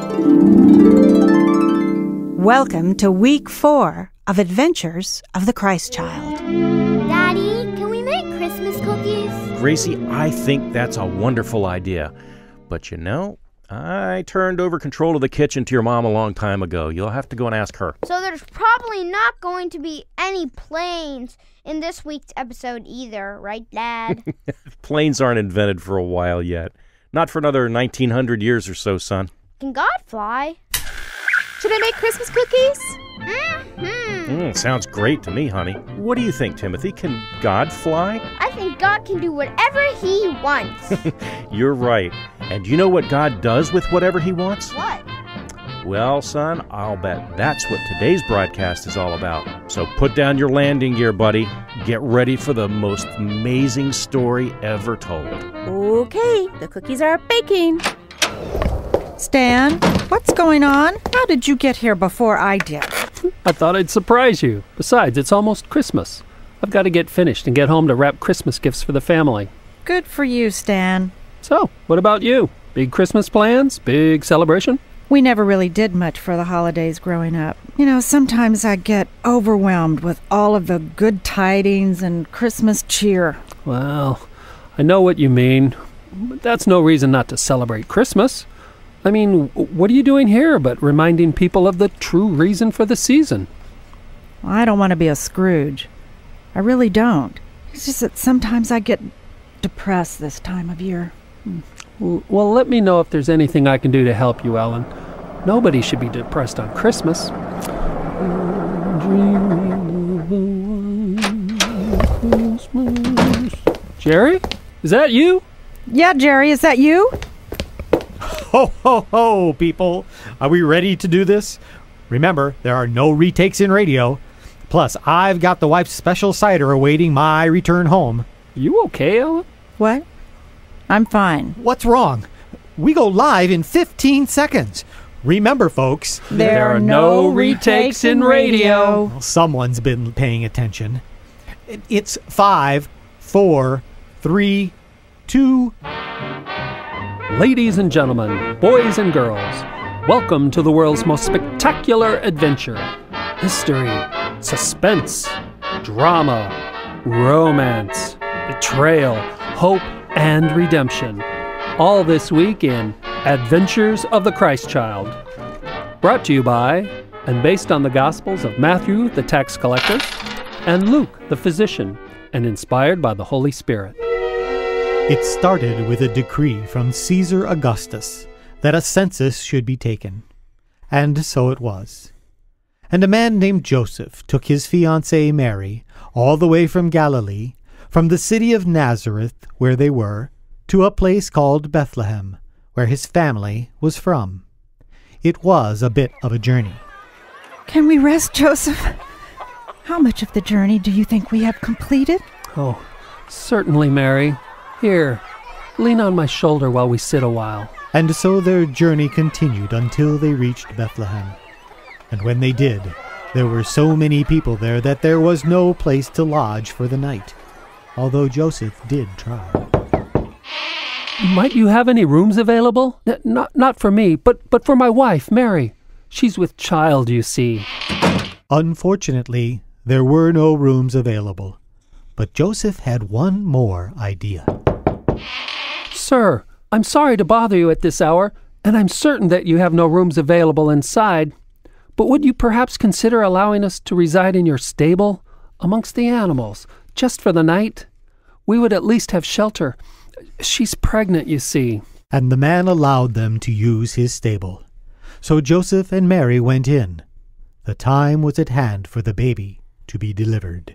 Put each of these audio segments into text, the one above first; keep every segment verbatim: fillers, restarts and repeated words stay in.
Welcome to week four of Adventures of the Christ Child. Daddy, can we make Christmas cookies? Gracie, I think that's a wonderful idea. But you know, I turned over control of the kitchen to your mom a long time ago. You'll have to go and ask her. So there's probably not going to be any planes in this week's episode either, right, Dad? Planes aren't invented for a while yet. Not for another nineteen hundred years or so, son. Can God fly? Should I make Christmas cookies? Mm-hmm. Mm, sounds great to me, honey. What do you think, Timothy? Can God fly? I think God can do whatever He wants. You're right. And you know what God does with whatever He wants? What? Well, son, I'll bet that's what today's broadcast is all about. So put down your landing gear, buddy. Get ready for the most amazing story ever told. Okay, the cookies are baking. Stan, what's going on? How did you get here before I did? I thought I'd surprise you. Besides, it's almost Christmas. I've got to get finished and get home to wrap Christmas gifts for the family. Good for you, Stan. So, what about you? Big Christmas plans? Big celebration? We never really did much for the holidays growing up. You know, sometimes I get overwhelmed with all of the good tidings and Christmas cheer. Well, I know what you mean, but that's no reason not to celebrate Christmas. I mean, what are you doing here but reminding people of the true reason for the season? Well, I don't want to be a Scrooge. I really don't. It's just that sometimes I get depressed this time of year. Well, let me know if there's anything I can do to help you, Ellen. Nobody should be depressed on Christmas. Jerry? Is that you? Yeah, Jerry, is that you? Ho, ho, ho, people. Are we ready to do this? Remember, there are no retakes in radio. Plus, I've got the wife's special cider awaiting my return home. You okay, Ellen? What? I'm fine. What's wrong? We go live in fifteen seconds. Remember, folks, There are no retakes in radio. well, someone's been paying attention. It- It's five, four, three, two... Ladies and gentlemen, boys and girls, welcome to the world's most spectacular adventure. History, suspense, drama, romance, betrayal, hope, and redemption. All this week in Adventures of the Christ Child. Brought to you by, and based on the Gospels of Matthew, the tax collector, and Luke, the physician, and inspired by the Holy Spirit. It started with a decree from Caesar Augustus that a census should be taken. And so it was. And a man named Joseph took his fiancée Mary all the way from Galilee, from the city of Nazareth, where they were, to a place called Bethlehem, where his family was from. It was a bit of a journey. Can we rest, Joseph? How much of the journey do you think we have completed? Oh, certainly, Mary. Here, lean on my shoulder while we sit a while. And so their journey continued until they reached Bethlehem. And when they did, there were so many people there that there was no place to lodge for the night, although Joseph did try. Might you have any rooms available? N- not not for me, but, but for my wife, Mary. She's with child, you see. Unfortunately, there were no rooms available, but Joseph had one more idea. Sir, I'm sorry to bother you at this hour, and I'm certain that you have no rooms available inside, but would you perhaps consider allowing us to reside in your stable, amongst the animals, just for the night? We would at least have shelter. She's pregnant, you see. And the man allowed them to use his stable. So Joseph and Mary went in. The time was at hand for the baby to be delivered.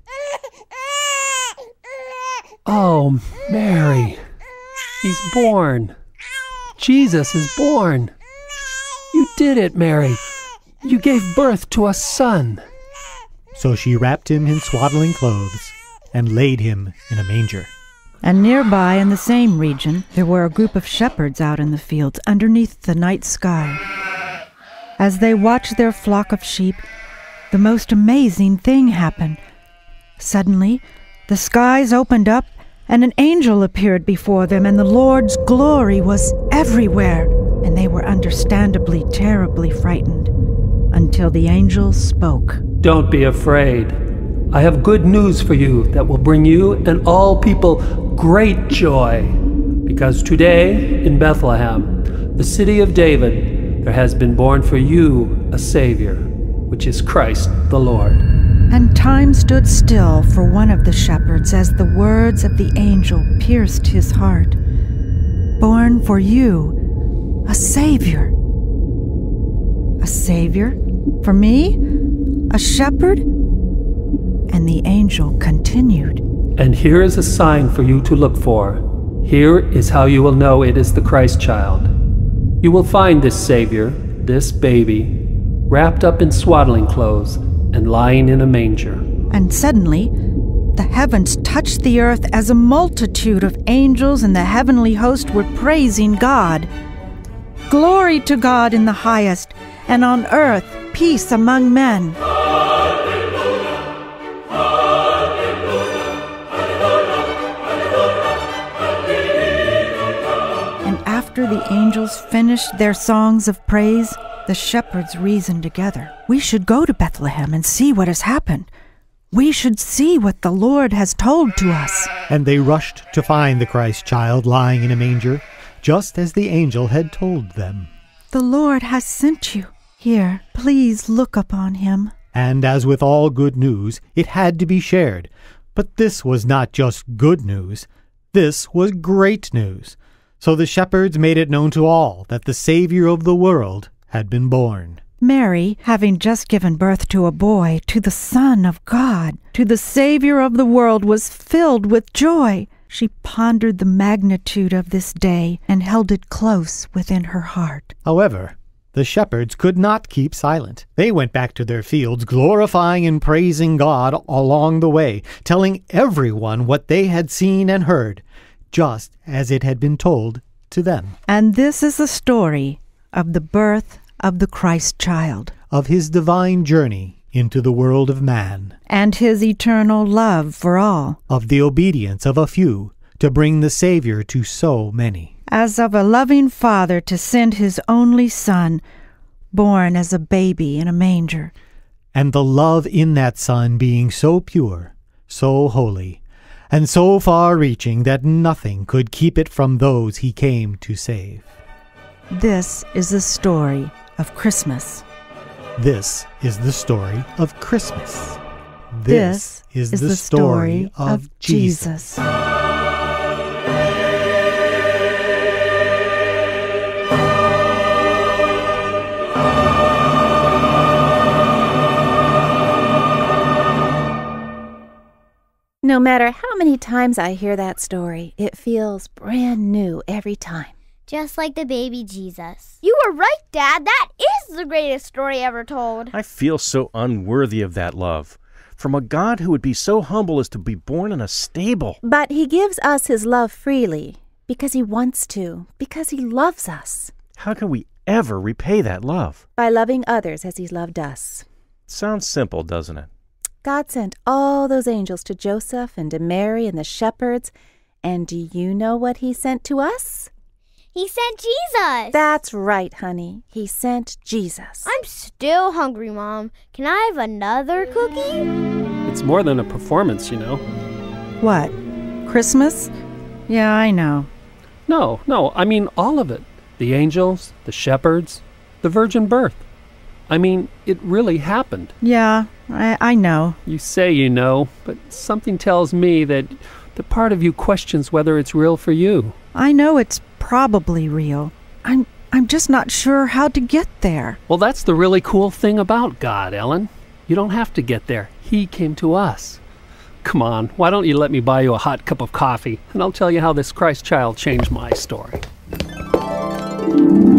Oh, Mary, he's born. Jesus is born. You did it, Mary. You gave birth to a son. So she wrapped him in swaddling clothes and laid him in a manger. And nearby in the same region, there were a group of shepherds out in the fields underneath the night sky. As they watched their flock of sheep, the most amazing thing happened. Suddenly, the skies opened up, and an angel appeared before them, and the Lord's glory was everywhere, and they were under understandably terribly frightened, until the angel spoke. Don't be afraid. I have good news for you that will bring you and all people great joy. Because today, in Bethlehem, the city of David, there has been born for you a Savior, which is Christ the Lord. And time stood still for one of the shepherds as the words of the angel pierced his heart. Born for you, a Savior. A Savior? For me? A shepherd? And the angel continued. And here is a sign for you to look for. Here is how you will know it is the Christ child. You will find this Savior, this baby, wrapped up in swaddling clothes and lying in a manger. And suddenly, the heavens touched the earth as a multitude of angels and the heavenly host were praising God. Glory to God in the highest, and on earth peace among men. And after the angels finished their songs of praise, the shepherds reasoned together. We should go to Bethlehem and see what has happened. We should see what the Lord has told to us. And they rushed to find the Christ child lying in a manger, just as the angel had told them. The Lord has sent you. Here, please look upon him. And as with all good news, it had to be shared. But this was not just good news. This was great news. So the shepherds made it known to all that the Savior of the world had been born. Mary, having just given birth to a boy, to the Son of God, to the Savior of the world, was filled with joy. She pondered the magnitude of this day and held it close within her heart. However, the shepherds could not keep silent. They went back to their fields, glorifying and praising God along the way, telling everyone what they had seen and heard, just as it had been told to them. And this is the story of the birth of the Christ child, of his divine journey into the world of man, and his eternal love for all, of the obedience of a few to bring the Savior to so many, as of a loving Father to send his only Son, born as a baby in a manger, and the love in that Son being so pure, so holy, and so far-reaching that nothing could keep it from those he came to save. This is the story of Christmas. This is the story of Christmas. This, this is, is the, the story, story of, of Jesus. Jesus. No matter how many times I hear that story, it feels brand new every time. Just like the baby Jesus. You were right, Dad. That is the greatest story ever told. I feel so unworthy of that love. From a God who would be so humble as to be born in a stable. But he gives us his love freely, because he wants to, because he loves us. How can we ever repay that love? By loving others as he's loved us. Sounds simple, doesn't it? God sent all those angels to Joseph and to Mary and the shepherds. And do you know what he sent to us? He sent Jesus. That's right, honey. He sent Jesus. I'm still hungry, Mom. Can I have another cookie? It's more than a performance, you know. What? Christmas? Yeah, I know. No, no, I mean all of it. The angels, the shepherds, the virgin birth. I mean, it really happened. Yeah, I, I know. You say you know, but something tells me that the part of you questions whether it's real for you. I know it's probably real. I'm I'm just not sure how to get there. Well, that's the really cool thing about God, Ellen. You don't have to get there. He came to us. Come on, why don't you let me buy you a hot cup of coffee, and I'll tell you how this Christ child changed my story.